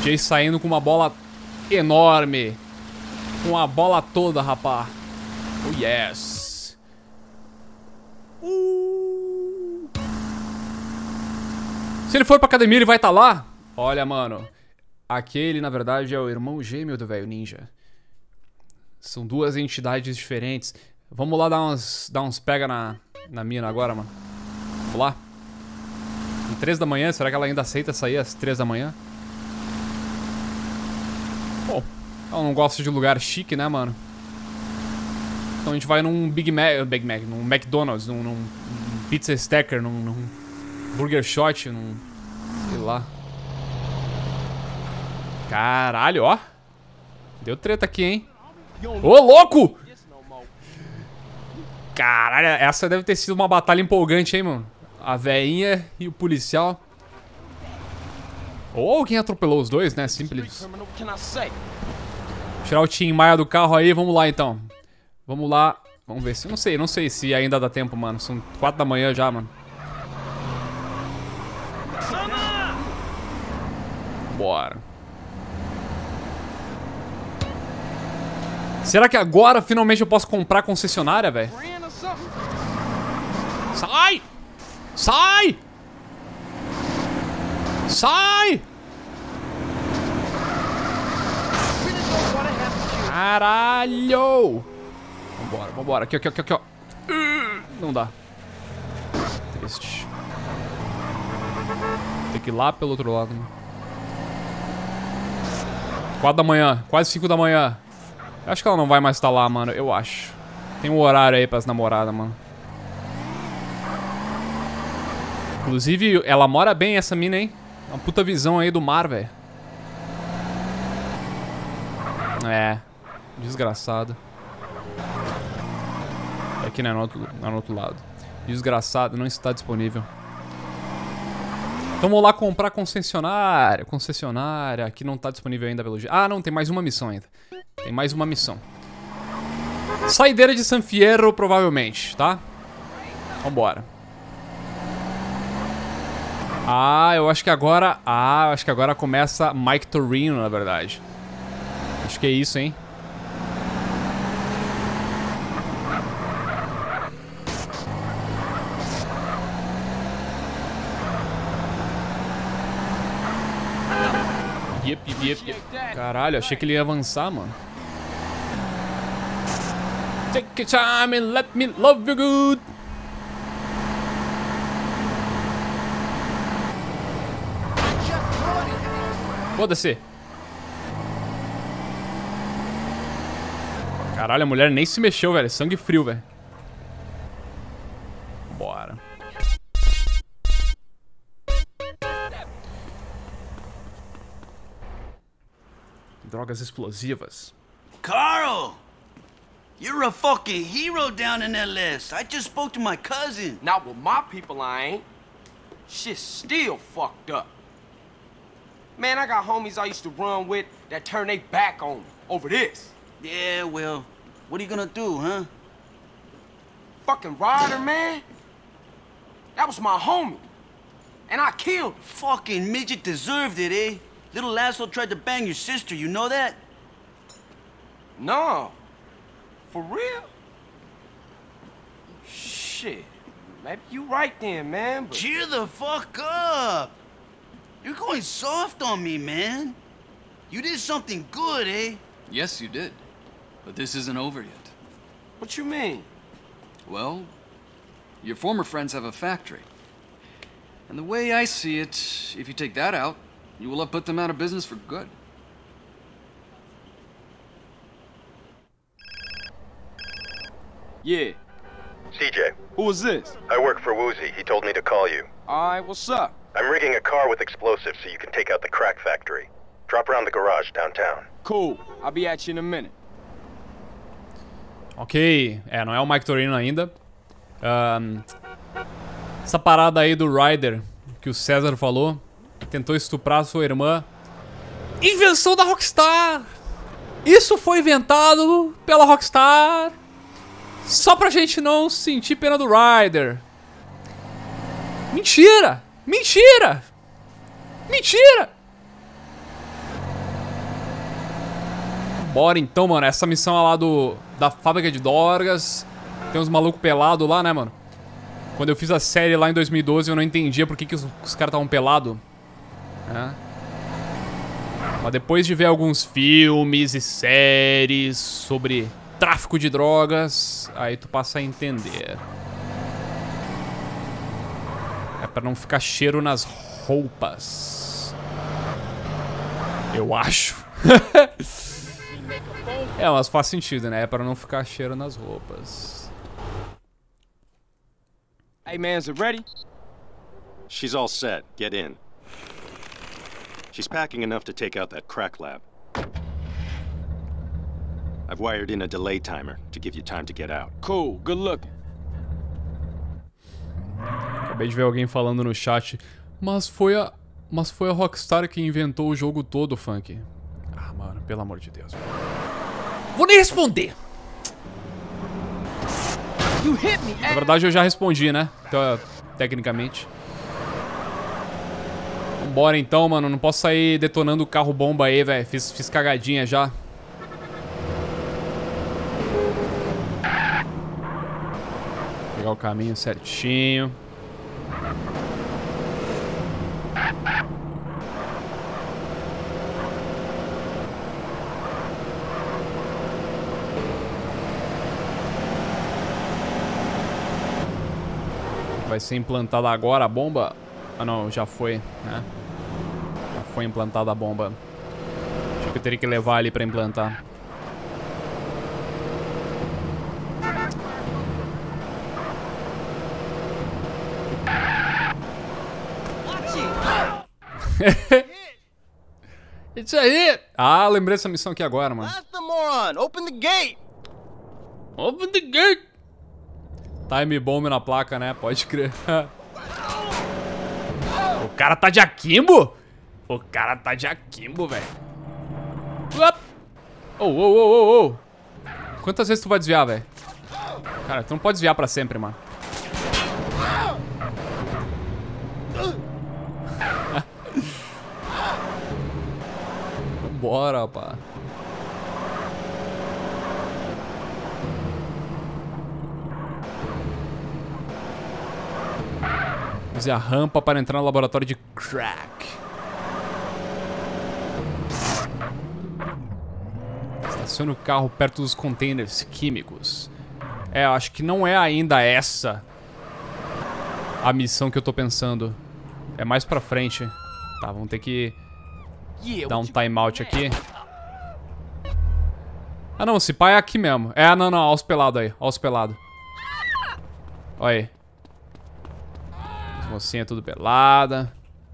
DJ saindo com uma bola enorme. Com a bola toda, rapá. Oh, yes. Se ele for pra academia, ele vai estar lá? Olha, mano. Aquele, na verdade, é o irmão gêmeo do velho ninja. São duas entidades diferentes. Vamos lá dar uns pega na mina agora, mano. Vamos lá. Em 3 da manhã, será que ela ainda aceita sair às 3 da manhã? Bom, ela não gosta de lugar chique, né, mano? Então a gente vai num num McDonald's, num Pizza Stacker, num Burger Shot, num... sei lá. Caralho, ó. Deu treta aqui, hein? Ô, louco! Caralho, essa deve ter sido uma batalha empolgante, hein, mano? A velhinha e o policial. Ou alguém atropelou os dois, né? Simples. Tirar o Tim Maia do carro aí, vamos lá então. Vamos lá. Vamos ver se... Não sei se ainda dá tempo, mano. São 4 da manhã já, mano. Bora. Será que agora finalmente eu posso comprar concessionária, velho? Sai! Sai! Sai! Caralho! Vambora, vambora. Aqui, aqui, aqui, aqui, ó. Não dá. Triste. Tem que ir lá pelo outro lado, mano. 4 da manhã, quase 5 da manhã. Eu acho que ela não vai mais estar lá, mano. Eu acho. Tem um horário aí pras namoradas, mano. Inclusive, ela mora bem, essa mina, hein? Uma puta visão aí do mar, velho. É. Desgraçado. Aqui não é no outro lado. Desgraçado, não está disponível. Então vamos lá comprar concessionária. Concessionária. Aqui não está disponível ainda pelo dia. Ah, não, tem mais uma missão ainda. Tem mais uma missão. Saideira de San Fierro, provavelmente, tá? Vambora. Ah, eu acho que agora... Ah, eu acho que agora começa Mike Torino, na verdade. Acho que é isso, hein? Yep. Caralho, achei que ele ia avançar, mano. Take your time and let me love you good. Foda-se. Caralho, a mulher nem se mexeu, velho. Sangue frio, velho. Bora. Drogas explosivas. Carl! You're a fucking hero down in LS. I just spoke to my cousin. Not with my people, I ain't. Shit's still fucked up. Man, I got homies I used to run with that turn their back on me over this. Yeah, well, what are you gonna do, huh? Fucking Ryder, man. That was my homie. And I killed him. Fucking midget deserved it, eh? Little asshole tried to bang your sister, you know that? No. For real? Shit. Maybe you right then, man, but... Cheer the fuck up! You're going soft on me, man. You did something good, eh? Yes, you did. But this isn't over yet. What you mean? Well, your former friends have a factory. And the way I see it, if you take that out, you will have put them out of business for good. Yeah. CJ, Who was this? I work for Woozy. He told me to call you. Alright, what's up? I'm rigging a car with explosives so you can take out the crack factory. Drop around the garage downtown. Cool. I'll be at you in a minute. Ok. É, não é o Mike Torino ainda. Essa parada aí do Ryder, que o César falou. Tentou estuprar sua irmã. Invenção da Rockstar! Isso foi inventado pela Rockstar só pra gente não sentir pena do Ryder. Mentira! Mentira! Mentira! Bora então, mano. Essa missão é lá da fábrica de drogas. Tem uns malucos pelados lá, né, mano? Quando eu fiz a série lá em 2012, eu não entendia por que os caras estavam pelados. Né? Mas depois de ver alguns filmes e séries sobre tráfico de drogas, aí tu passa a entender. É pra não ficar cheiro nas roupas. Eu acho. É, mas faz sentido, né? É pra não ficar cheiro nas roupas. Hey, man, is it ready? She's all set. Get in. She's packing enough to take out that crack lab. I've wired in a delay timer to give you time to get out. Cool, good looking. Acabei de ver alguém falando no chat. Mas foi a Rockstar que inventou o jogo todo, Funk. Ah, mano, pelo amor de Deus. Vou nem responder. Na verdade, eu já respondi, né? Então, tecnicamente. Vambora então, mano. Não posso sair detonando o carro bomba aí, velho. Fiz cagadinha já. Pegar o caminho certinho. Vai ser implantada agora a bomba? Ah não, já foi, né? Já foi implantada a bomba. Acho que eu teria que levar ali pra implantar. It's a hit! Ah, lembrei dessa missão aqui agora, mano. That's the moron. Open the gate. Open the gate! Time bomb na placa, né? Pode crer. O cara tá de akimbo? O cara tá de akimbo, velho. Oh. Quantas vezes tu vai desviar, velho? Cara, tu não pode desviar pra sempre, mano. Bora, pá. Use a rampa para entrar no laboratório de crack. Estacione o carro perto dos containers químicos. É, eu acho que não é ainda essa a missão que eu tô pensando. É mais pra frente. Tá, vamos ter que dar um timeout aqui. Ah não, se pá é aqui mesmo. É, não, olha os pelados aí. Olha os pelados. Olha aí. As mocinhas tudo pelada.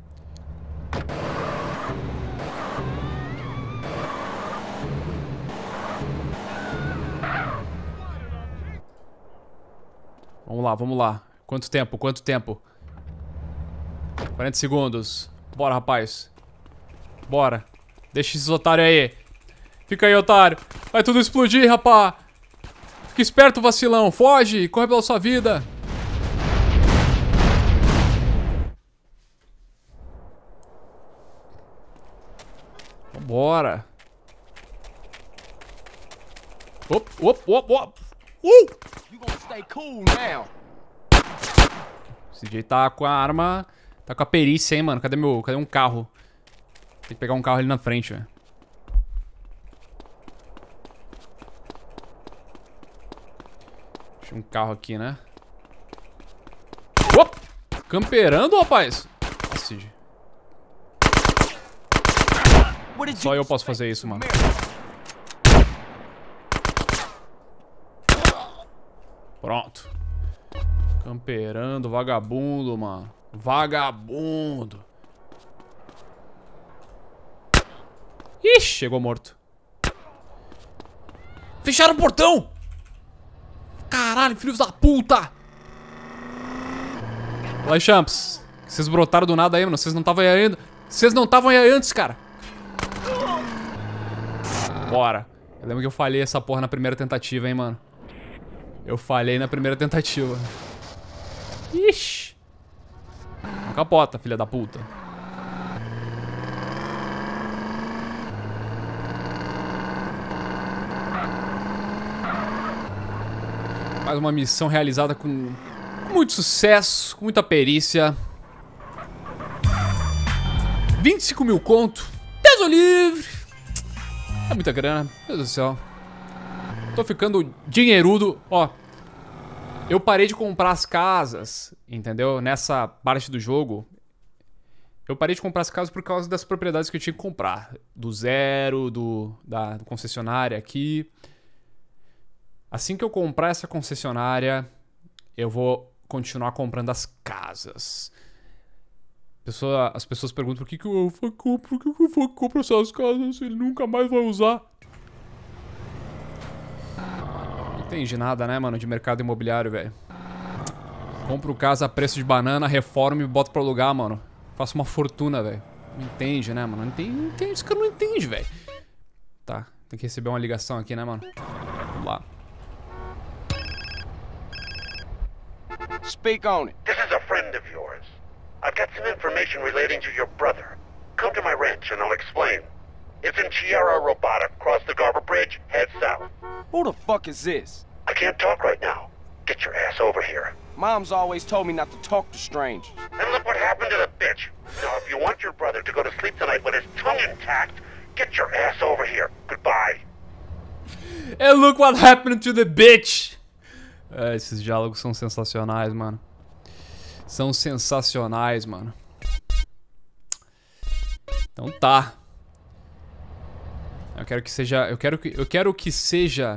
Vamos lá. Quanto tempo? 40 segundos. Bora, rapaz. Bora. Deixa esses otários aí. Fica aí, otário. Vai tudo explodir, rapá. Fica esperto, vacilão. Foge. Corre pela sua vida. Vambora. Op. You gonna stay cool now. Esse DJ tá com a arma. Tá com a perícia, hein, mano. Cadê um carro? Tem que pegar um carro ali na frente, velho. Deixa um carro aqui, né? Opa! Camperando, rapaz! Cid. Só eu posso fazer isso, mano. Pronto. Camperando, vagabundo, mano. Vagabundo. Ih, chegou morto. Fecharam o portão! Caralho, filhos da puta! Olha aí, Champs. Vocês brotaram do nada aí, mano. Vocês não estavam aí ainda. Vocês não estavam aí antes, cara. Bora. Eu lembro que eu falhei essa porra na primeira tentativa, hein, mano. Eu falhei na primeira tentativa. Ixi. Não capota, filha da puta. Mais uma missão realizada com muito sucesso, com muita perícia. 25 mil conto. Peso livre. É muita grana. Meu Deus do céu. Tô ficando dinheirudo. Ó. Eu parei de comprar as casas, entendeu? Nessa parte do jogo. Eu parei de comprar as casas por causa das propriedades que eu tinha que comprar. Do zero, da concessionária aqui. Assim que eu comprar essa concessionária, eu vou continuar comprando as casas. As pessoas perguntam por que o Alpha compra essas casas se ele nunca mais vai usar. Não entendi nada, né, mano, de mercado imobiliário, velho. Compro casa a preço de banana, reformo e boto pra alugar, mano. Faço uma fortuna, velho. Não entende, né, mano? Não entende. Esse cara não entende, velho. Tá, tem que receber uma ligação aqui, né, mano? Vamos lá. Speak on it. This is a friend of yours. I've got some information relating to your brother. Come to my ranch and I'll explain. It's in Sierra Robotic. Cross the Garber Bridge, head south. Who the fuck is this? I can't talk right now. Get your ass over here. Mom's always told me not to talk to strangers. And look what happened to the bitch. Now, if you want your brother to go to sleep tonight with his tongue intact, get your ass over here. Goodbye. And look what happened to the bitch. Esses diálogos são sensacionais, mano. São sensacionais, mano. Então tá. Eu quero que seja... Eu quero que seja...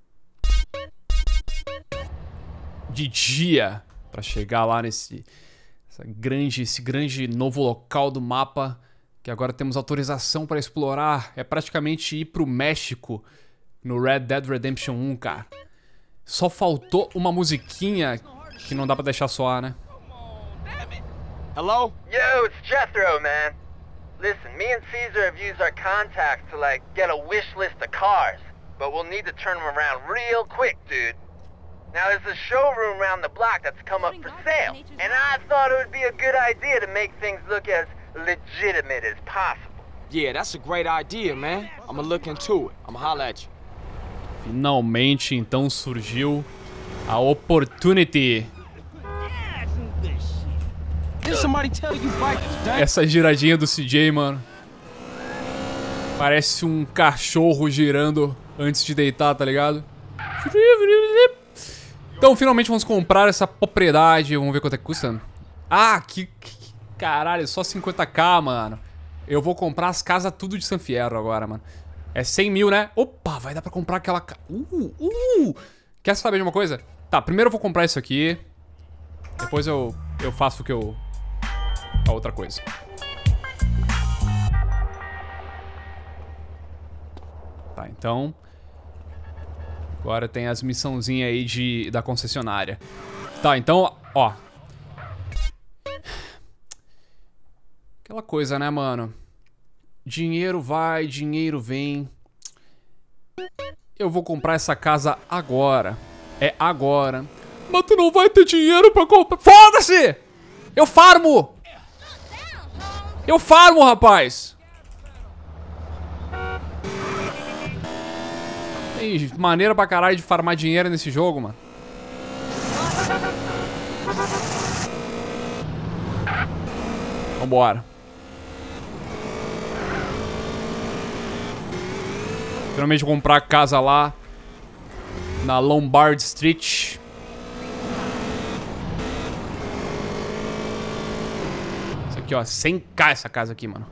de dia. Pra chegar lá nesse... esse grande novo local do mapa. Que agora temos autorização pra explorar. É praticamente ir pro México. No Red Dead Redemption 1, cara. Só faltou uma musiquinha que não dá pra deixar soar, né? Hello? Yo, it's Jethro, man. Listen, me and Caesar have used our contacts to, like, get a wish list of cars. But we'll need to turn them around real quick, dude. Now, there's a showroom around the block that's come up for sale. And I thought it would be a good idea to make things look as legitimate as possible. Yeah, that's a great idea, man. I'ma look into it. I'ma holla at you. Finalmente, então, surgiu a opportunity. Essa giradinha do CJ, mano. Parece um cachorro girando antes de deitar, tá ligado? Então, finalmente vamos comprar essa propriedade. Vamos ver quanto é que custa. Ah, que caralho, só 50k, mano. Eu vou comprar as casas tudo de San Fierro agora, mano. É 100 mil, né? Opa, vai dar pra comprar aquela... Quer saber de uma coisa? Tá, primeiro eu vou comprar isso aqui. Depois eu faço o que eu... a outra coisa. Tá, então... agora tem as missãozinhas aí da concessionária. Tá, então, ó. Aquela coisa, né, mano? Dinheiro vai, dinheiro vem. Eu vou comprar essa casa agora. É agora. Mas tu não vai ter dinheiro pra comprar. Foda-se! Eu farmo! Eu farmo, rapaz! Tem maneira pra caralho de farmar dinheiro nesse jogo, mano. Vambora. Finalmente vou comprar casa lá na Lombard Street. Isso aqui, ó, 100k essa casa aqui, mano.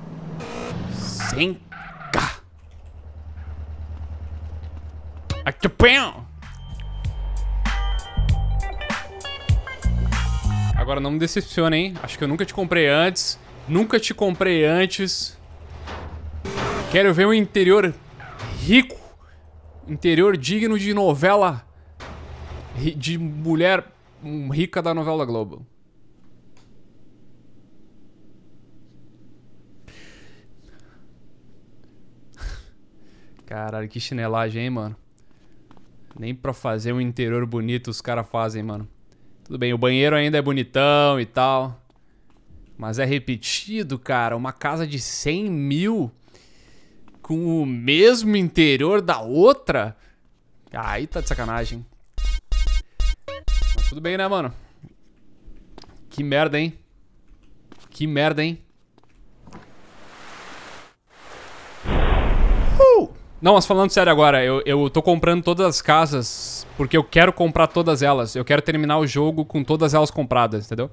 100k. Aqui, pão. Agora não me decepciona, hein? Acho que eu nunca te comprei antes. Nunca te comprei antes. Quero ver um interior rico. Interior digno de novela. De mulher rica da novela Globo. Caralho, que chinelagem, hein, mano? Nem pra fazer um interior bonito os caras fazem, mano. Tudo bem, o banheiro ainda é bonitão e tal. Mas é repetido, cara. Uma casa de 100 mil com o mesmo interior da outra? Aí tá de sacanagem. Tudo bem, né, mano? Que merda, hein? Que merda, hein? Não, mas falando sério agora, eu tô comprando todas as casas porque eu quero comprar todas elas. Eu quero terminar o jogo com todas elas compradas, entendeu?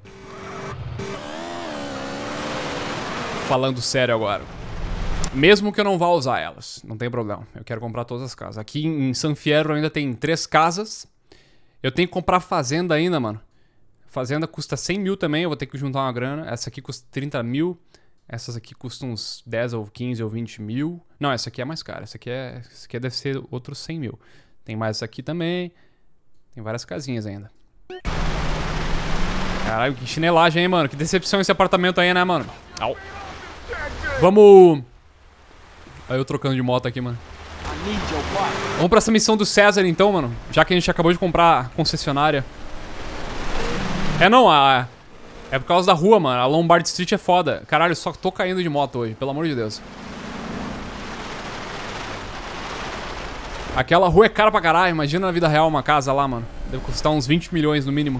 Falando sério agora. Mesmo que eu não vá usar elas, não tem problema. Eu quero comprar todas as casas. Aqui em San Fierro ainda tem 3 casas. Eu tenho que comprar fazenda ainda, mano. Fazenda custa 100 mil também, eu vou ter que juntar uma grana. Essa aqui custa 30 mil. Essas aqui custam uns 10 ou 15 ou 20 mil. Não, essa aqui é mais cara. Essa aqui deve ser outros 100 mil. Tem mais essa aqui também. Tem várias casinhas ainda. Caralho, que chinelagem, hein, mano. Que decepção esse apartamento aí, né, mano? Au. Vamos... Aí eu trocando de moto aqui, mano. Vamos pra essa missão do César, então, mano. Já que a gente acabou de comprar a concessionária. Não, é por causa da rua, mano. A Lombard Street é foda. Caralho, eu só tô caindo de moto hoje, pelo amor de Deus. Aquela rua é cara pra caralho. Imagina na vida real uma casa lá, mano. Deve custar uns 20 milhões no mínimo.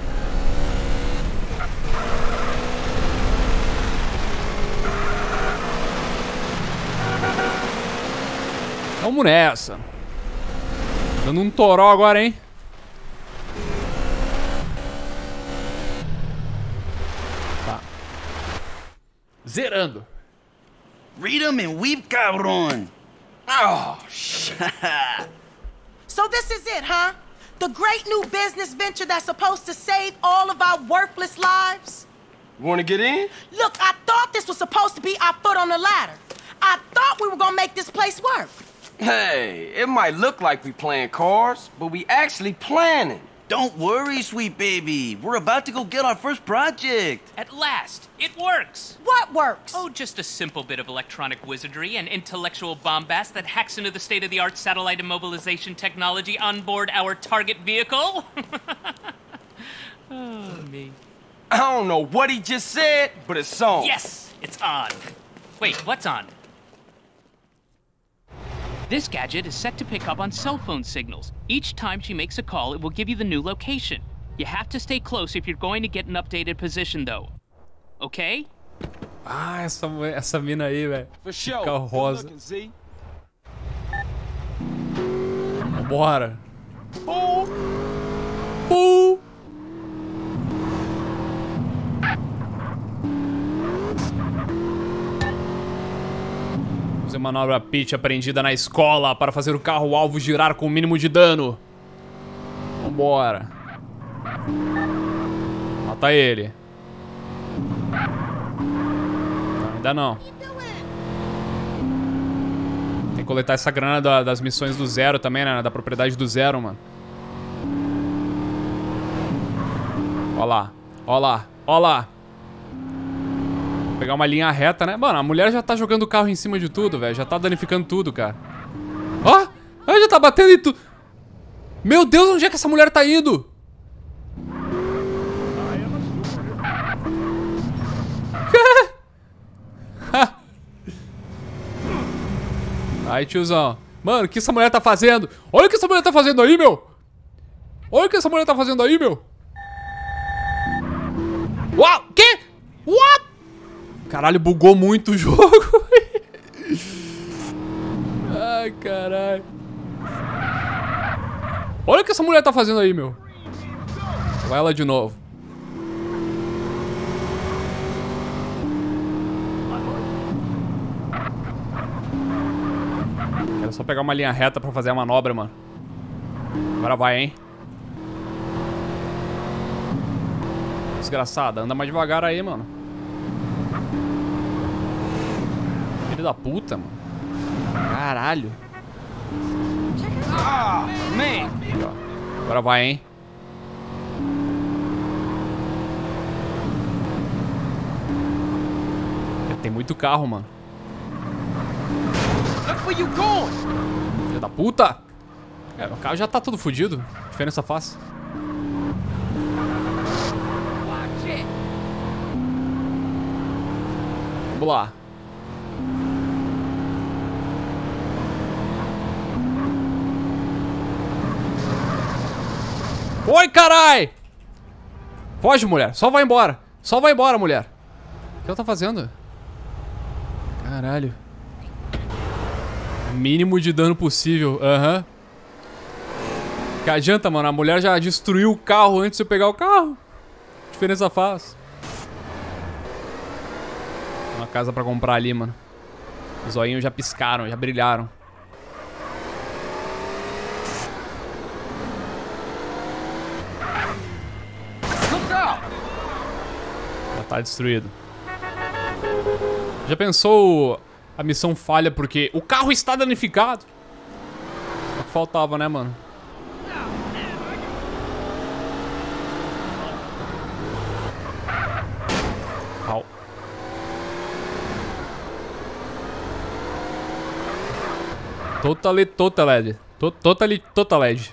Vamos nessa. Dando um toró agora, hein? Tá. Zerando. Read 'em and weep, cabron. Oh, shit. So this is it, huh? The great new business venture that's supposed to save all of our worthless lives? Want to get in? Look, I thought this was supposed to be our foot on the ladder. I thought we were gonna make this place work. Hey, it might look like we playing cards, but we actually planning. Don't worry, sweet baby. We're about to go get our first project. At last, it works! What works? Oh, just a simple bit of electronic wizardry and intellectual bombast that hacks into the state-of-the-art satellite immobilization technology on board our target vehicle. Oh, me. I don't know what he just said, but it's on. Yes, it's on. Wait, what's on? This gadget is set to pick up on cell phone signals. Each time she makes a call, it will give you the new location. You have to stay close if you're going to get an updated position, though. Okay? Ah, essa mina aí, velho. For sure. Carro rosa. Good looking, Z. Bora. Fool. Fazer manobra pitch aprendida na escola para fazer o carro-alvo girar com o mínimo de dano. Vambora. Mata ele. Não, ainda não. Tem que coletar essa grana das missões do Zero também, né? Da propriedade do Zero, mano. Ó lá. Ó lá. Ó lá. Vou pegar uma linha reta, né? Mano, a mulher já tá jogando o carro em cima de tudo, velho. Já tá danificando tudo, cara. Ó! Ela já tá batendo em tudo. Meu Deus, onde é que essa mulher tá indo? Aí, tiozão. Mano, o que essa mulher tá fazendo? Olha o que essa mulher tá fazendo aí, meu. Olha o que essa mulher tá fazendo aí, meu. Uau! Que? What? Caralho, bugou muito o jogo. Ai, caralho. Olha o que essa mulher tá fazendo aí, meu. Vai ela de novo. Quero só pegar uma linha reta pra fazer a manobra, mano. Agora vai, hein. Desgraçada, anda mais devagar aí, mano. Filho da puta, mano. Caralho. Ah, man. Aqui, ó. Agora vai, hein. Tem muito carro, mano. Look where you going. Filho da puta. É, o carro já tá todo fudido. Diferença fácil. Vamos lá. Oi, carai! Foge, mulher. Só vai embora. Só vai embora, mulher. O que ela tá fazendo? Caralho. Mínimo de dano possível. Aham. Que adianta, mano. A mulher já destruiu o carro antes de eu pegar o carro. Que diferença faz? Uma casa pra comprar ali, mano. Os olhinhos já piscaram, já brilharam. Já tá destruído. Já pensou a missão falha porque o carro está danificado? É o que faltava, né, mano? Au. Totally totaled.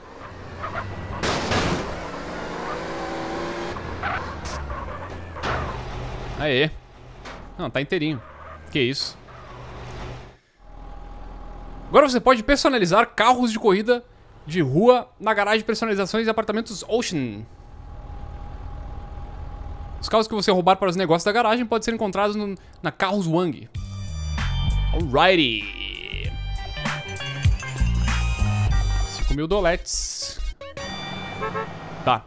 Aê. Não, tá inteirinho. Que isso. Agora você pode personalizar carros de corrida de rua na garagem de personalizações e apartamentos Ocean. Os carros que você roubar para os negócios da garagem podem ser encontrados na Carros Wang. Alrighty. 5.000 doletes. Tá.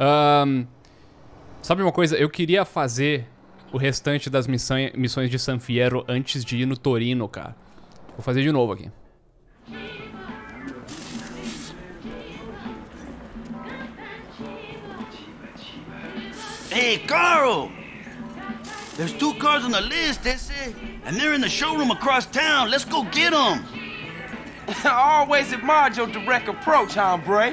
Sabe uma coisa? Eu queria fazer o restante das missões de San Fierro antes de ir no Torino, cara. Vou fazer de novo aqui. Hey, Carl! There's 2 cars on the list, they say, and they're in the showroom across town. Let's go get them. I always admired your direct approach, hombre.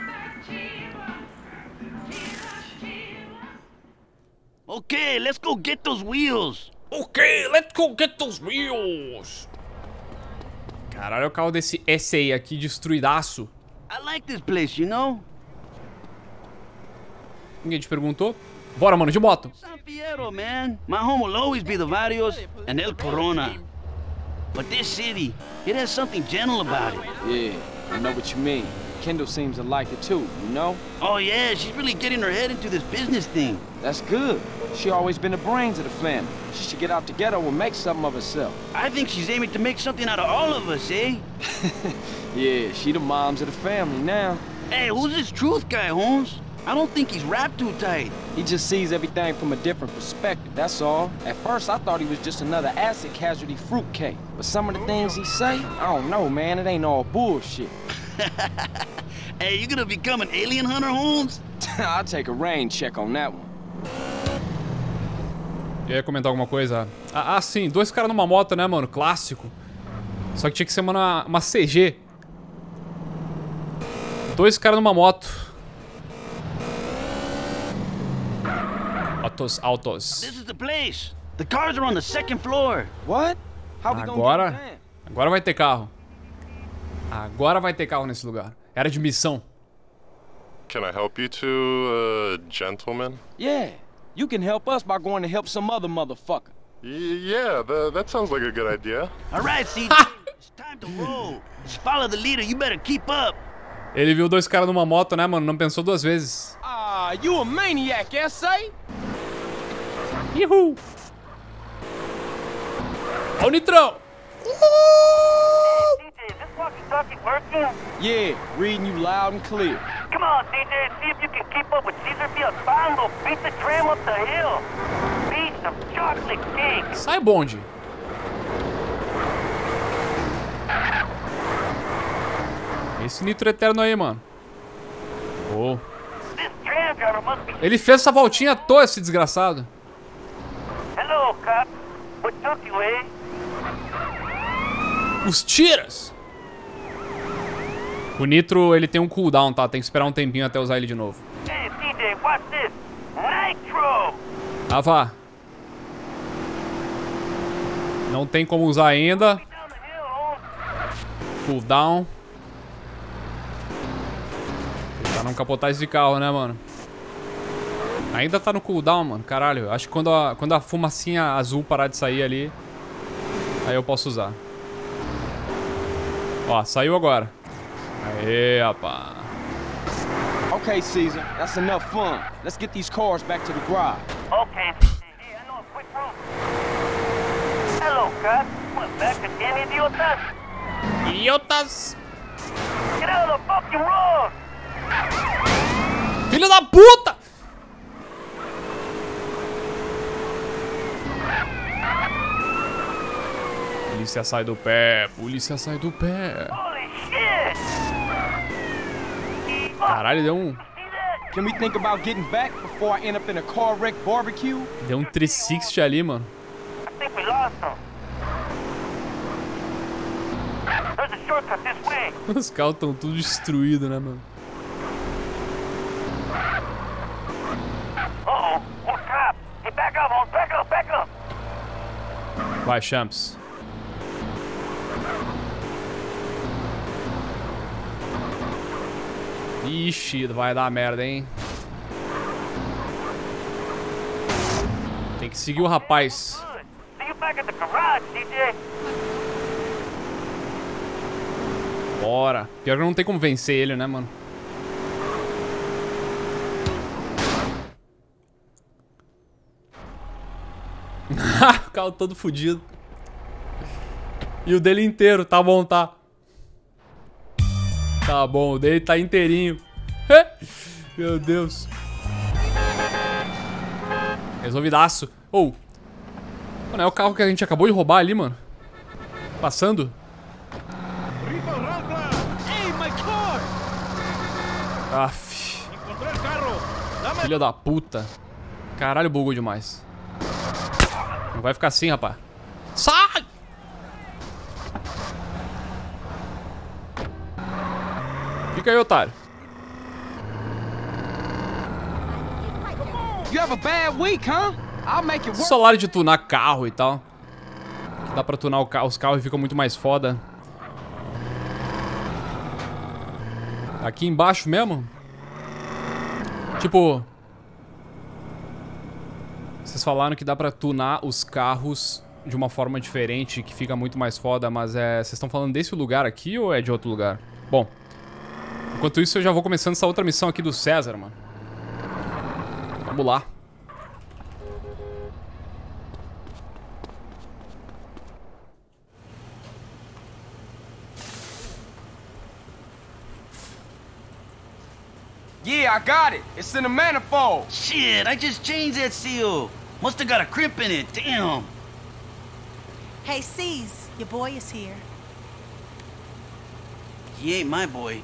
Okay, let's go get those wheels. Ok, let's go get those wheels. Caralho, é o carro desse SA aqui destruidaço. I like this place, you know? Ninguém te perguntou? Bora, mano, de moto. San Fierro, man. My home will always be the Varios and El Corona. But this city, it has something gentle about it. Yeah, I know what you mean. Kendall seems to like it too, you know? Oh yeah, she's really getting her head into this business thing. That's good. She always been the brains of the family. She should get out together and make something of herself. I think she's aiming to make something out of all of us, eh? Yeah, she the moms of the family now. Hey, who's this Truth guy, Holmes? I don't think he's wrapped too tight. He just sees everything from a different perspective, that's all. At first, I thought he was just another acid casualty fruitcake. But some of the things he say, I don't know, man. It ain't all bullshit. Hey, you gonna become an alien hunter, Holmes? I'll take a rain check on that one. Eu ia comentar alguma coisa. Ah, sim, 2 caras numa moto, né, mano? Clássico. Só que tinha que ser uma CG. 2 caras numa moto. Autos. This is the place. The cars are on the 2nd floor. What? How we gonna get that? Agora vai ter carro. Agora vai ter carro nesse lugar. Era de missão. Can I help you two, gentlemen? Yeah, you can help us by going to help some other motherfucker. Yeah, that sounds like a good idea. All right, CJ. It's time to roll. Just follow the leader. You better keep up. Ele viu 2 caras numa moto, né, mano? Não pensou 2 vezes. You a maniac, S.A.? Yuhu! Ó o nitrão! CJ, is this walkie-talkie working? Yeah, reading you loud and clear. Come on, CJ, see if you can keep up with Caesar Field. We'll beat the tram up the hill. Beat some chocolate cake. Sai, bonde! Esse nitro eterno aí, mano. Oh. Ele fez essa voltinha à toa, esse desgraçado. Hello, cop. What took you, eh? Os tiras! O nitro, ele tem um cooldown, tá? Tem que esperar um tempinho até usar ele de novo. Hey, CJ, watch this. Nitro! Ah, vá. Não tem como usar ainda. Cooldown. Pra não capotar esse carro, né, mano? Ainda tá no cooldown, mano. Caralho, acho que quando a fumacinha azul parar de sair ali, aí eu posso usar. Ó, saiu agora. Aê, rapá. Okay, Caesar, that's enough fun. Let's get these cars back to the garage. Okay, yeah, I know a quick route. Hello, Cat. What, back again, idiotas? Idiotas! Get out of the fucking road! Filho da puta! Polícia sai do pé, polícia sai do pé. Holy shit! Caralho, deu um... Can we think about getting back before I end up in a car wreck barbecue? Deu um 360 ali, mano. I think we lost them. There's a shortcut this way. Os carros estão tudo destruídos, né, mano? Uh-oh, more cops. Hey, back up, Holmes, back up, back up. Vai, Champs. Ixi, vai dar merda, hein? Tem que seguir o rapaz. See you back at the garage, DJ. Bora. Pior que não tem como vencer ele, né, mano? O carro todo fudido. E o dele inteiro, tá bom, tá? Tá bom, o dele tá inteirinho. Meu Deus. Resolvidaço. Oh. Mano, é o carro que a gente acabou de roubar ali, mano. Passando. Aff. Filha da puta. Caralho, bugou demais. Não vai ficar assim, rapaz. Sai! Fica aí, otário. You have a bad week, huh? I'll make it work. Salário de tunar carro e tal. Dá pra tunar os carros e fica muito mais foda. Aqui embaixo mesmo? Tipo... Vocês falaram que dá pra tunar os carros de uma forma diferente, que fica muito mais foda, mas é... Vocês estão falando desse lugar aqui ou é de outro lugar? Bom... Enquanto isso, eu já vou começando essa outra missão aqui do César, mano. Vamos lá. Yeah, I got it. It's in the manifold. Shit, I just changed that seal. Must have got a crimp in it. Damn. Hey, C's, your boy is here. He ain't my boy.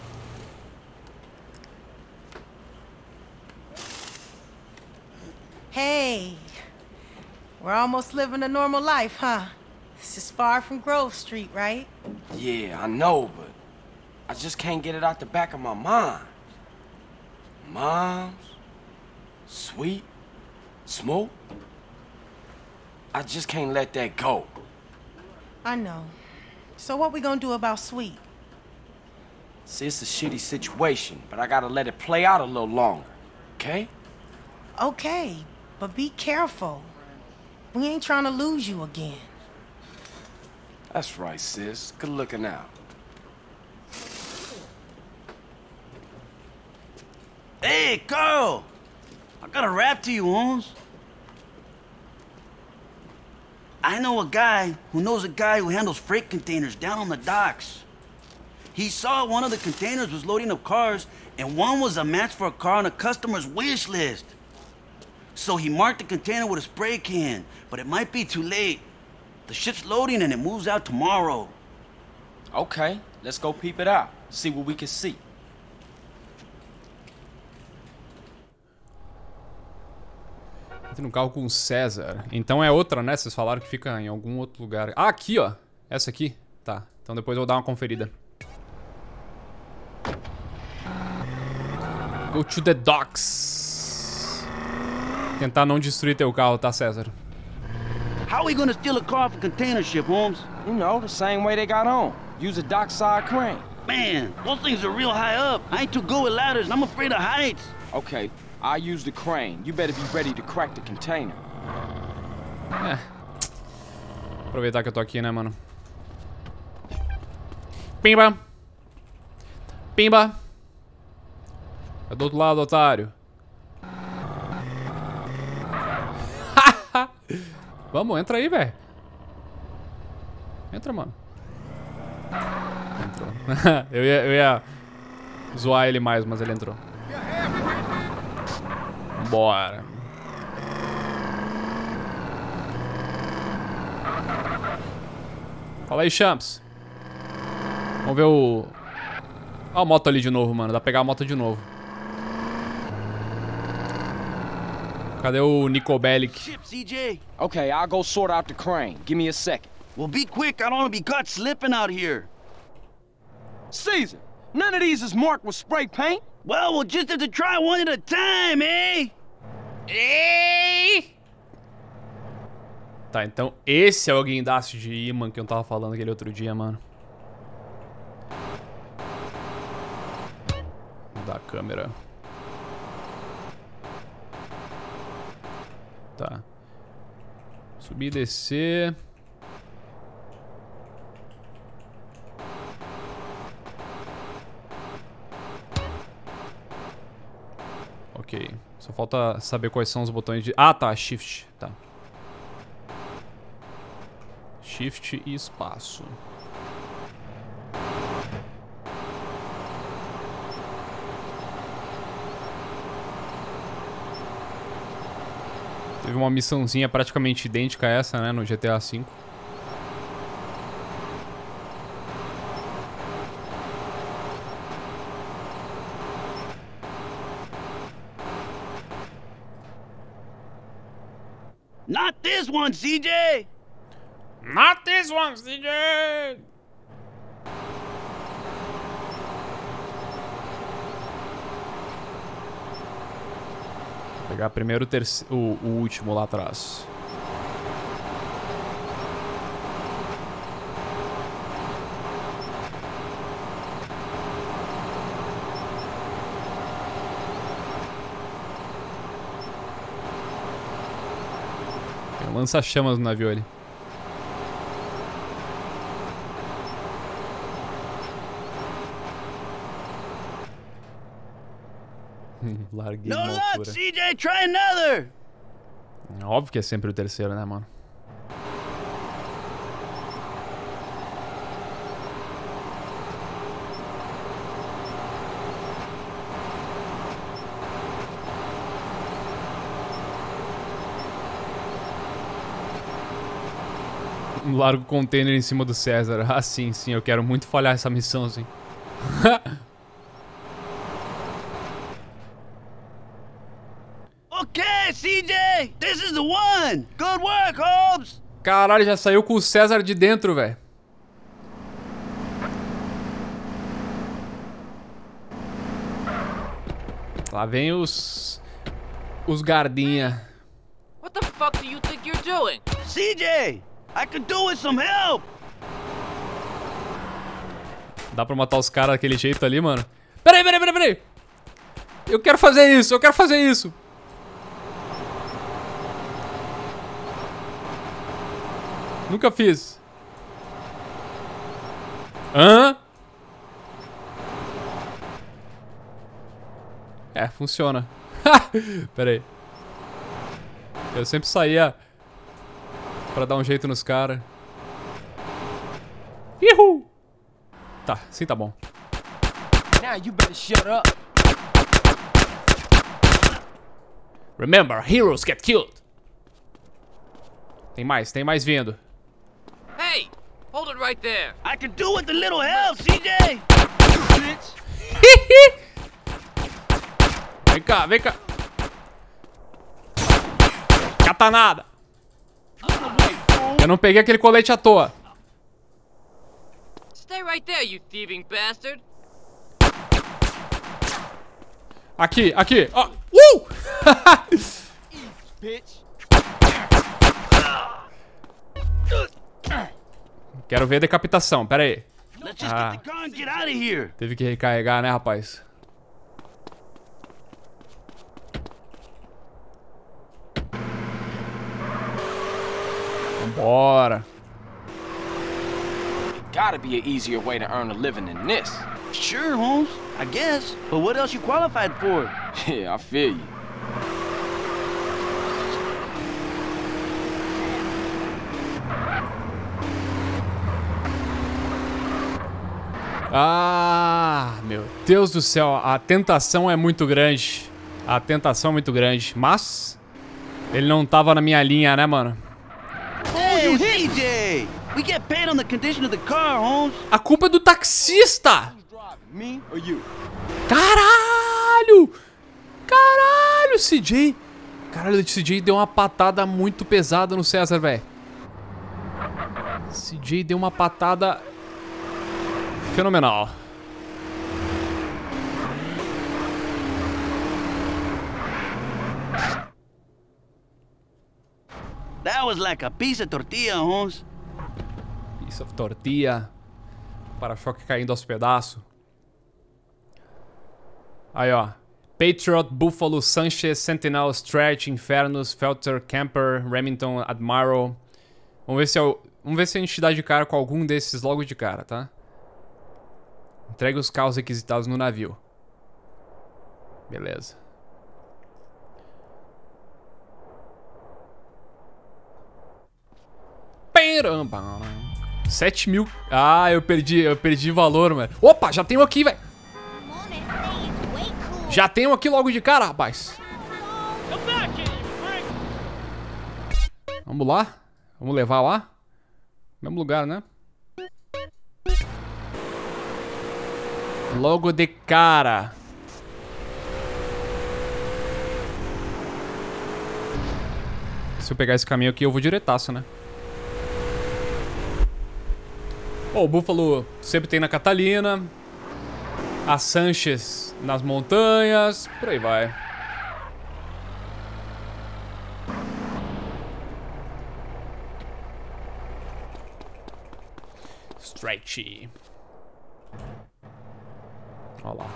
Hey, we're almost living a normal life, huh? This is far from Grove Street, right? Yeah, I know, but I just can't get it out the back of my mind. Moms, Sweet, Smoke. I just can't let that go. I know. So what we gonna do about Sweet? See, it's a shitty situation, but I gotta let it play out a little longer, okay? Okay, but be careful. We ain't trying to lose you again. That's right, sis. Good looking out. Hey, Carl! I got a rap to you, Holmes. I know a guy who knows a guy who handles freight containers down on the docks. He saw one of the containers was loading up cars, and one was a match for a car on a customer's wish list. So he marked the container with a spray can, but it might be too late. The ship's loading and it moves out tomorrow. Okay, let's go peep it out. See what we can see. Entre no carro com o César. Então é outra, né? Vocês falaram que fica em algum outro lugar. Ah, aqui, ó. Essa aqui. Tá. Então depois eu vou dar uma conferida. Go to the docks. Tentar não destruir teu carro, tá, César? How are we gonna steal a car off a container ship, Holmes? You know, the same way they got on. Use a dockside crane. Man, those things are real high up. I ain't too good with ladders and I'm afraid of heights. Okay, I use the crane. You better be ready to crack the container. É. Aproveitar que eu tô aqui, né, mano? Pimba! Pimba! É do outro lado, otário. Vamos, entra aí, velho. Entra, mano. Entrou. eu ia zoar ele mais, mas ele entrou. Bora. Fala aí, Champs. Vamos ver o... Olha a moto ali de novo, mano. Dá pra pegar a moto de novo. Cadê o Nico Bellic? Ship, CJ. Okay, I'll go sort out the crane. Give me a second. Well, be quick. I don't want to be caught slipping out here. Caesar, none of these is marked with spray paint. Well, we'll just have to try one at a time, eh? Tá, então esse é o guindaste de imã que eu tava falando aquele outro dia, mano. Da câmera. Tá. Subir e descer. Ok. Só falta saber quais são os botões de... Ah, tá. Shift. Tá. Shift e espaço. Teve uma missãozinha praticamente idêntica a essa, né, no GTA V. Not this one, CJ! Not this one, CJ! Vou pegar primeiro o último lá atrás. Tem um lança-chamas no navio ali. Larguei No uma luck, altura. CJ, try another! Óbvio que é sempre o terceiro, né, mano? Largo o container em cima do César. Ah, sim, sim, eu quero muito falhar essa missão, sim. Okay, CJ! This is the one! Good work, Hobbs! Caralho, já saiu com o César de dentro, velho. Lá vem os guardinha. What the fuck do you think you're doing? CJ! I could do with some help! Dá pra matar os caras daquele jeito ali, mano? Peraí. Eu quero fazer isso, Nunca fiz. Hã? É, funciona. Pera aí. Eu sempre saía pra dar um jeito nos caras. Ihu! Tá, sim, tá bom. Now you better shut up. Remember, heroes get killed. Tem mais vindo. Hey, hold it right there. I could do with a little help, CJ! Vem cá. Catanada. Eu não peguei aquele colete à toa. Stay right there, you thieving bastard. Aqui, ó. Bitch. Quero ver a decapitação, pera aí. Let's just get the car and get out of here! Teve que recarregar, né, rapaz? Vambora. Gotta be an easier way to earn a living than this. Sure, Holmes. I guess, but what else you qualified for? Yeah, I feel you. Ah, meu Deus do céu, a tentação é muito grande. A tentação é muito grande, mas ele não tava na minha linha, né, mano? Hey, CJ! We get paid on the condition of the car, Holmes. A culpa é do taxista! Me or you? Caralho! Caralho, CJ! Caralho, o CJ deu uma patada muito pesada no César, velho. CJ deu uma patada fenomenal. That was like a piece of tortilla, Holmes. Piece of tortilla. Para-choque caindo aos pedaços. Aí, ó. Patriot, Buffalo, Sanchez, Sentinel, Stretch, Infernus, Felter, Camper, Remington, Admiral. Vamos ver se a gente dá de cara com algum desses logo de cara, tá? Entregue os carros requisitados no navio. Beleza. Peramba. 7 mil. Ah, eu perdi valor, mano. Opa, já tenho aqui, velho. Já tenho aqui logo de cara, rapaz. Vamos lá. Vamos levar lá. Mesmo lugar, né? Logo de cara. Se eu pegar esse caminho aqui, eu vou diretaço, né? Ó, o Buffalo sempre tem na Catalina. A Sanchez nas montanhas. Por aí vai. Stretchy. Olha lá.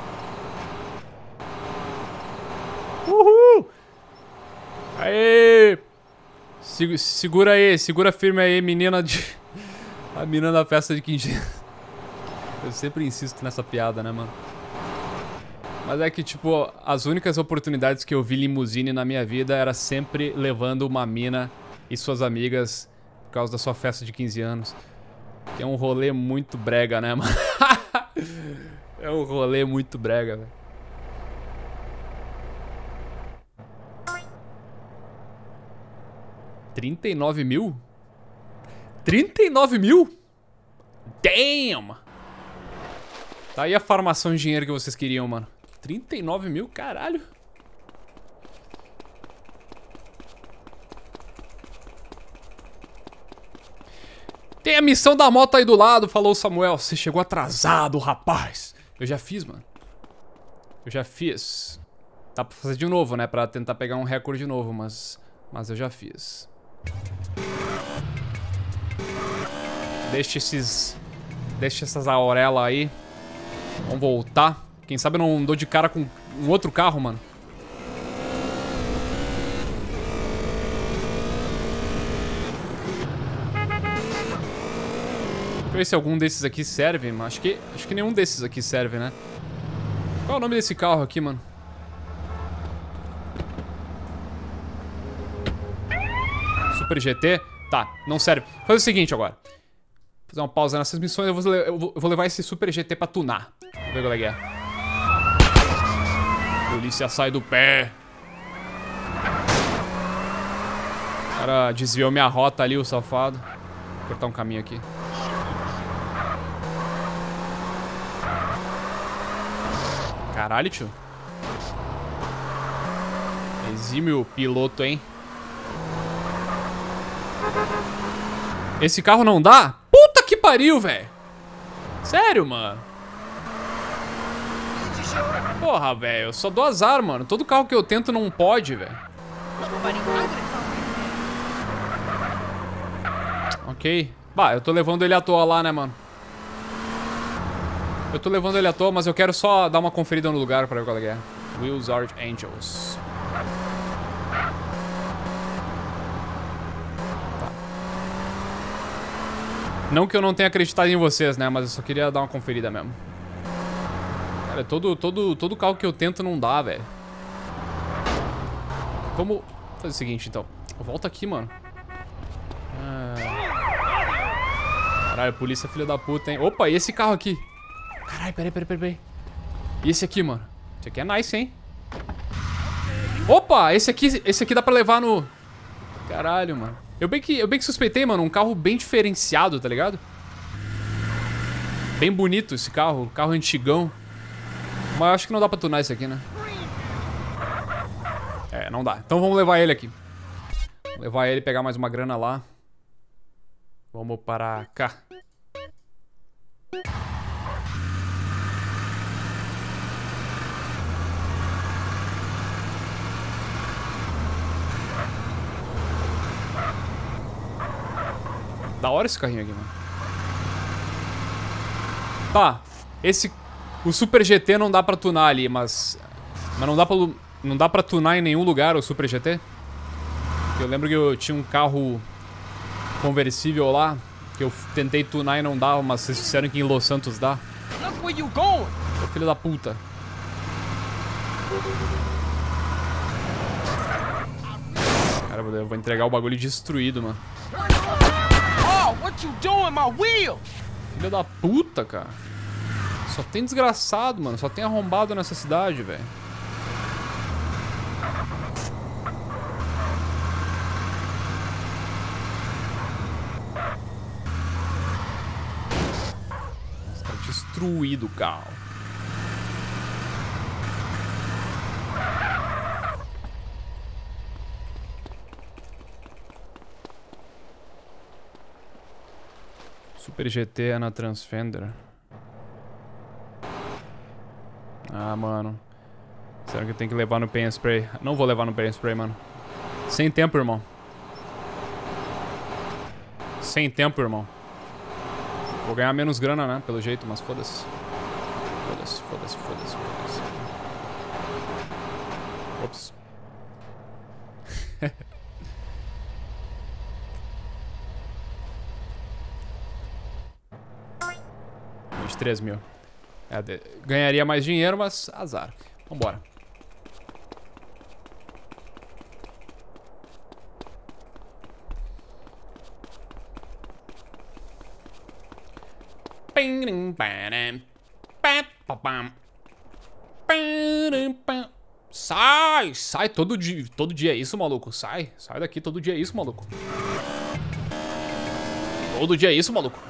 Uhul! Aê! Segura aí, segura firme aí, menina de... A menina da festa de 15 anos. Eu sempre insisto nessa piada, né, mano? Mas é que, tipo, as únicas oportunidades que eu vi limusine na minha vida era sempre levando uma mina e suas amigas por causa da sua festa de 15 anos. Que é um rolê muito brega, né, mano? É um rolê muito brega, velho. $39 mil? 39 mil? Damn! Tá aí a farmação de dinheiro que vocês queriam, mano. 39 mil? Caralho. Tem a missão da moto aí do lado, falou o Samuel. Você chegou atrasado, rapaz. Eu já fiz, mano. Eu já fiz. Dá pra fazer de novo, né? Pra tentar pegar um recorde de novo, mas eu já fiz. Deixa essas aurelas aí. Vamos voltar. Quem sabe eu não dou de cara com um outro carro, mano. Deixa eu ver se algum desses aqui serve, mano. Acho que nenhum desses aqui serve, né? Qual é o nome desse carro aqui, mano? Super GT? Tá, não serve. Vou fazer o seguinte agora. Vou fazer uma pausa nessas missões. Eu vou levar esse Super GT pra tunar. Vamos ver qual é que é. Polícia sai do pé. O cara desviou minha rota ali, o safado. Vou cortar um caminho aqui. Caralho, tio. Exímio piloto, hein? Esse carro não dá? Puta que pariu, velho. Sério, mano. Porra, velho. Eu só dou azar, mano. Todo carro que eu tento não pode, velho. Ok. Bah, eu tô levando ele à toa lá, né, mano? Eu tô levando ele à toa, mas eu quero só dar uma conferida no lugar pra ver qual é. Wheels Art Angels. Tá. Não que eu não tenha acreditado em vocês, né? Mas eu só queria dar uma conferida mesmo. Cara, todo carro que eu tento não dá, velho. Vamos fazer o seguinte, então. Volta aqui, mano. Caralho, polícia filha da puta, hein? Opa, e esse carro aqui? Caralho, peraí. E esse aqui, mano? Esse aqui é nice, hein? Opa, esse aqui dá pra levar no... Caralho, mano. Eu bem que suspeitei, mano. Um carro bem diferenciado, tá ligado? Bem bonito esse carro. Carro antigão. Mas eu acho que não dá pra tunar esse aqui, né? É, não dá. Então vamos levar ele aqui. Vamos levar ele e pegar mais uma grana lá. Vamos para cá. Da hora esse carrinho aqui, mano. Tá, o Super GT não dá pra tunar ali, mas não dá pra tunar em nenhum lugar o Super GT? Eu lembro que eu tinha um carro conversível lá, que eu tentei tunar e não dava, mas vocês disseram que em Los Santos dá. Ô, filho da puta. Cara, eu vou entregar o bagulho destruído, mano. What you doing, my wheel? Filho da puta, cara. Só tem desgraçado, mano. Só tem arrombado nessa cidade, velho. Está destruído o carro. Super GT é na Transfender. Ah, mano. Será que eu tenho que levar no Paint Spray? Não vou levar no Paint Spray, mano. Sem tempo, irmão. Sem tempo, irmão. Vou ganhar menos grana, né? Pelo jeito, mas foda-se. Foda-se. Ops. 23 mil. Ganharia mais dinheiro, mas azar. Vambora. Sai todo dia é isso, maluco. Sai daqui, todo dia é isso, maluco. Todo dia é isso, maluco.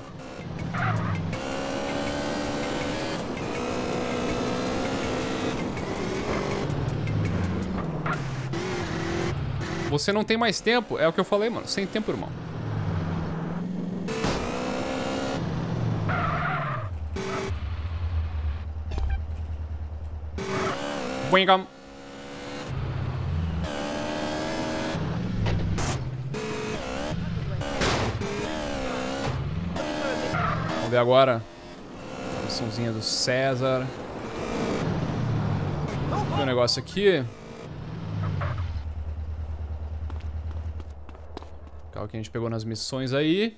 Você não tem mais tempo, é o que eu falei, mano. Sem tempo, irmão. Wingam. Vamos ver agora. A missãozinha do César. Tem um negócio aqui. Carro que a gente pegou nas missões aí.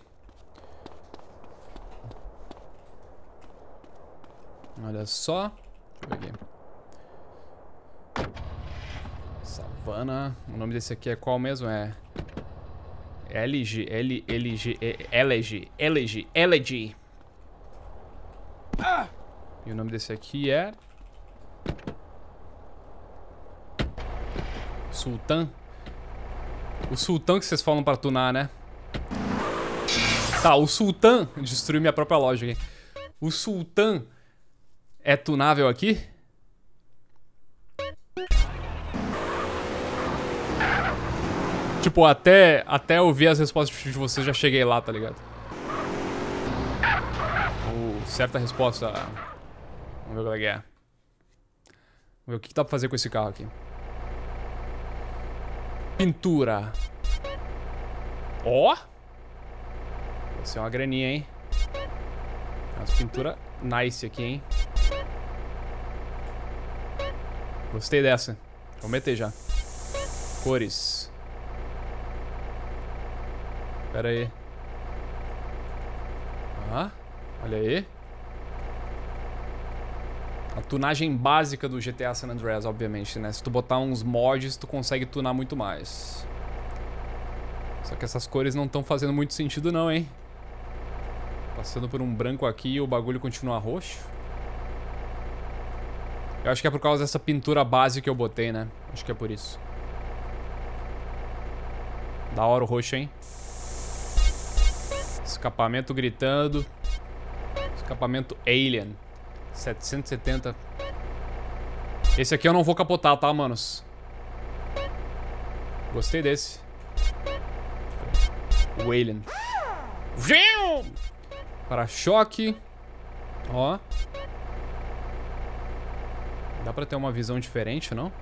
Olha só. Deixa eu ver aqui. Savana. O nome desse aqui é qual mesmo? É... LG. E o nome desse aqui é... Sultan. O Sultan que vocês falam pra tunar, né? Tá, o Sultan... Destruiu minha própria loja aqui. O Sultan é tunável aqui? Tipo, até ouvir as respostas de vocês, já cheguei lá, tá ligado? Certa resposta... Vamos ver qual é que é. Vamos ver o que dá pra fazer com esse carro aqui. Pintura. Ó! Vai ser uma graninha, hein? As pinturas nice aqui, hein? Gostei dessa. Vou meter já. Cores. Pera aí. Ah, olha aí. A tunagem básica do GTA San Andreas, obviamente, né? Se tu botar uns mods, tu consegue tunar muito mais. Só que essas cores não estão fazendo muito sentido não, hein? Passando por um branco aqui e o bagulho continua roxo. Eu acho que é por causa dessa pintura base que eu botei, né? Acho que é por isso. Da hora o roxo, hein? Escapamento gritando. Escapamento Alien. 770. Esse aqui eu não vou capotar, tá, manos? Gostei desse. O Alien. Para-choque. Ó. Dá pra ter uma visão diferente, não?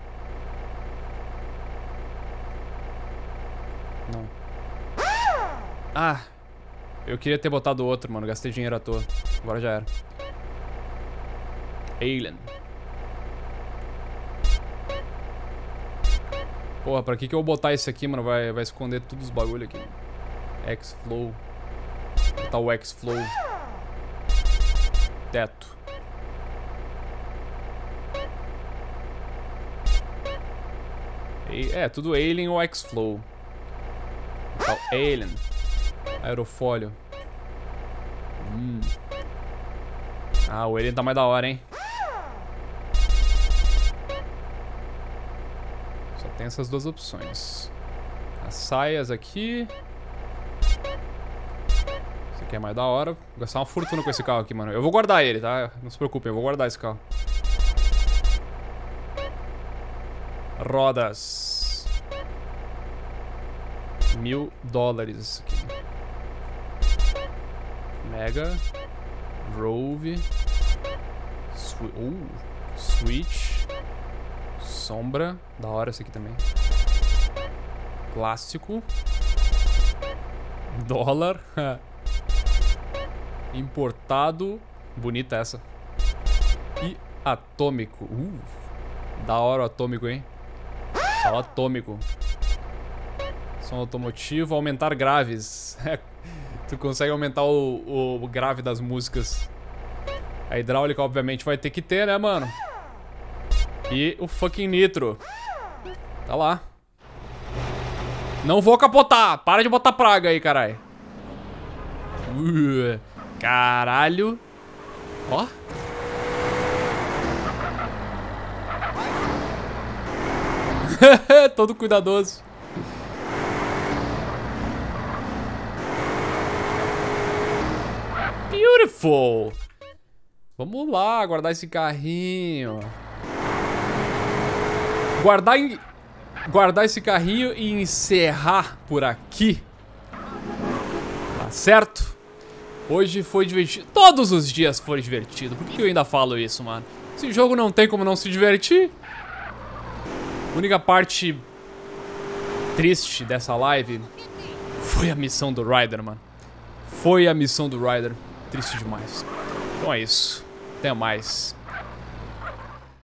Não. Ah. Eu queria ter botado outro, mano. Gastei dinheiro à toa. Agora já era. Alien. Porra, pra que eu vou botar esse aqui, mano? Vai esconder todos os bagulho aqui. X-Flow. Vou botar o X-Flow. Teto. É, tudo Alien ou X-Flow. Botar o Alien. Aerofólio. Ah, o Alien tá mais da hora, hein? Só tem essas duas opções. As saias aqui. Esse aqui é mais da hora. Vou gastar uma fortuna com esse carro aqui, mano. Eu vou guardar ele, tá? Não se preocupem, eu vou guardar esse carro. Rodas. $1000 isso aqui. Mega. Rove. Switch. Sombra. Da hora esse aqui também. Clássico. Dólar. Importado. Bonita essa. E atômico. Da hora o atômico, hein? Tá o atômico. Som automotivo. Aumentar graves. Tu consegue aumentar o grave das músicas. A hidráulica, obviamente, vai ter que ter, né, mano? E o fucking nitro. Tá lá. Não vou capotar. Para de botar praga aí, caralho. Caralho. Ó. Todo cuidadoso. Beautiful. Vamos lá, guardar esse carrinho. Guardar esse carrinho e encerrar por aqui. Tá certo? Hoje foi divertido. Todos os dias foi divertido. Por que eu ainda falo isso, mano? Esse jogo não tem como não se divertir. A única parte triste dessa live foi a missão do Ryder, mano. Foi a missão do Ryder. Triste demais. Então é isso. Até mais.